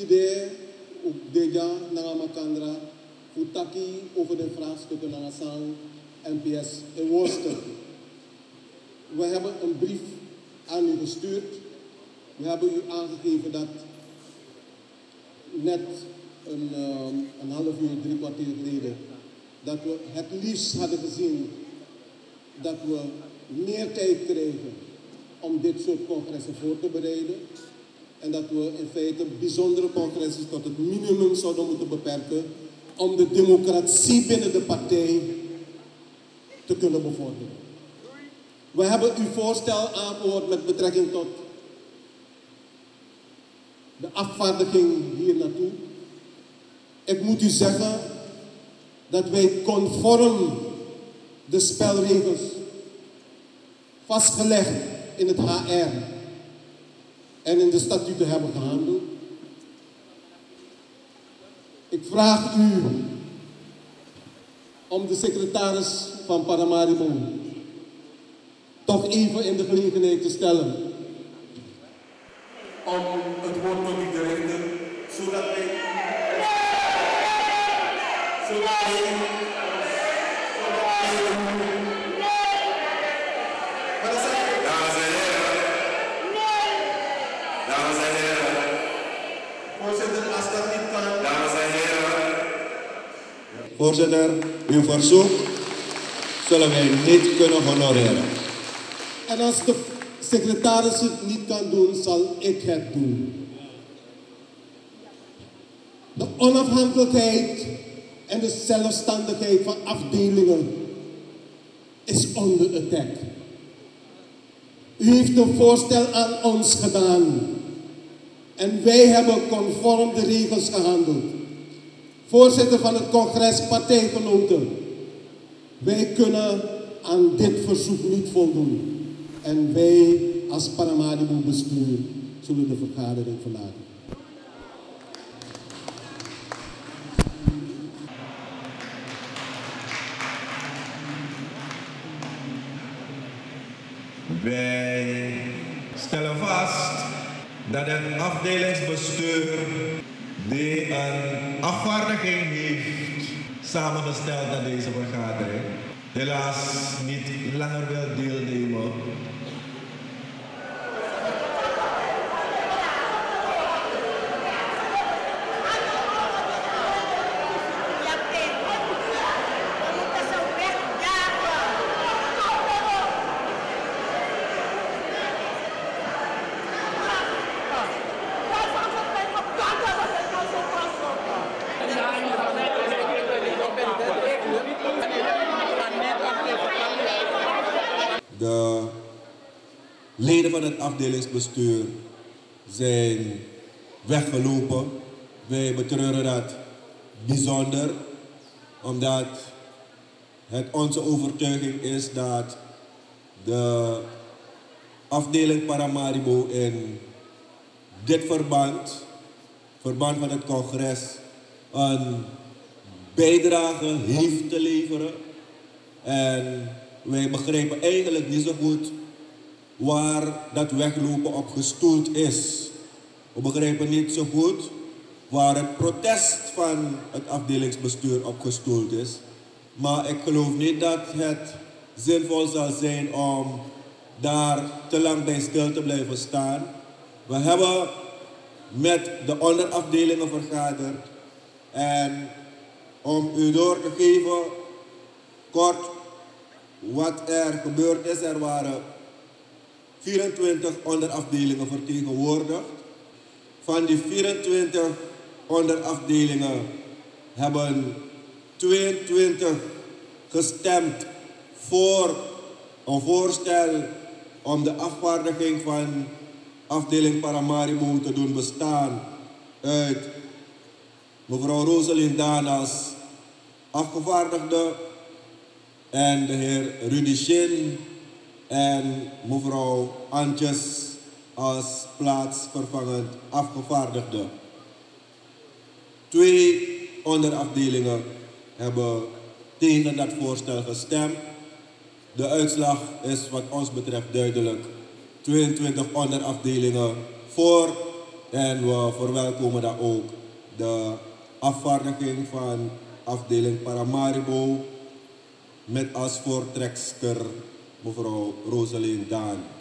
Tide, ook Deja, Nangamakandra, Futaki over de vraagstukken Nangasang, NPS in Worcester. We hebben een brief aan u gestuurd. We hebben u aangegeven dat net een half uur, 3 kwartier geleden, dat we het liefst hadden gezien dat we meer tijd kregen om dit soort congressen voor te bereiden. En dat we in feite bijzondere congressen tot het minimum zouden moeten beperken om de democratie binnen de partij te kunnen bevorderen. We hebben uw voorstel aangehoord met betrekking tot de afvaardiging hier naartoe. Ik moet u zeggen dat wij conform de spelregels vastgelegd in het HR en in de statuten hebben gehandeld. Ik vraag u om de secretaris van Paramaribo toch even in de gelegenheid te stellen om het woord tot u te richten, zodat wij Voorzitter, uw verzoek zullen wij niet kunnen honoreren. En als de secretaris het niet kan doen, zal ik het doen. De onafhankelijkheid en de zelfstandigheid van afdelingen is onder attack. U heeft een voorstel aan ons gedaan en wij hebben conform de regels gehandeld. Voorzitter van het congres, partijgenoten, wij kunnen aan dit verzoek niet voldoen. En wij als Paramaribo bestuur zullen de vergadering verlaten. Wij stellen vast dat het afdelingsbestuur die een afvaardiging heeft samengesteld aan deze vergadering, helaas niet langer wil deelnemen. De leden van het afdelingsbestuur zijn weggelopen. Wij betreuren dat bijzonder, omdat het onze overtuiging is dat de afdeling Paramaribo in dit verband van het congres, een bijdrage heeft te leveren. En wij begrijpen eigenlijk niet zo goed waar dat weglopen op gestoeld is. We begrijpen niet zo goed waar het protest van het afdelingsbestuur op gestoeld is. Maar ik geloof niet dat het zinvol zal zijn om daar te lang bij stil te blijven staan. We hebben met de onderafdelingen vergaderd. En om u door te geven, kort wat er gebeurd is, er waren 24 onderafdelingen vertegenwoordigd. Van die 24 onderafdelingen hebben 22 gestemd voor een voorstel om de afvaardiging van afdeling Paramaribo te doen bestaan uit mevrouw Roselien Daan als afgevaardigde en de heer Rudy Shin en mevrouw Antjes als plaatsvervangend afgevaardigde. 2 onderafdelingen hebben tegen dat voorstel gestemd. De uitslag is wat ons betreft duidelijk. 22 onderafdelingen voor En we verwelkomen dan ook de afvaardiging van afdeling Paramaribo met als voortrekster mevrouw Rosalien Daan.